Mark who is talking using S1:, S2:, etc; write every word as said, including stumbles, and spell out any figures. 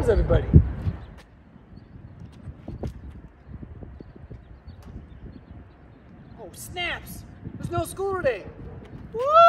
S1: How's everybody? Oh, snaps! There's no school today. Woo!